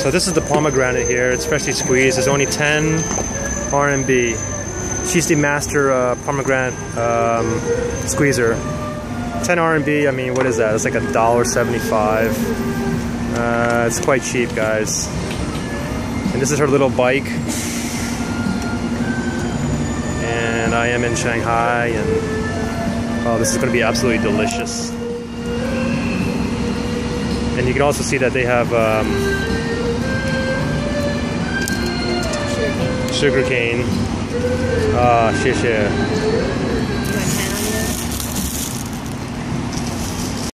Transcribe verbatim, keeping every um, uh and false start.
So this is the pomegranate here. It's freshly squeezed. It's only ten R M B. She's the master uh, pomegranate um, squeezer. ten R M B, I mean, what is that? It's like a dollar seventy-five. Uh, it's quite cheap, guys. And this is her little bike. And I am in Shanghai, and oh, this is going to be absolutely delicious. And you can also see that they have um, sugar cane. Ah, 谢谢.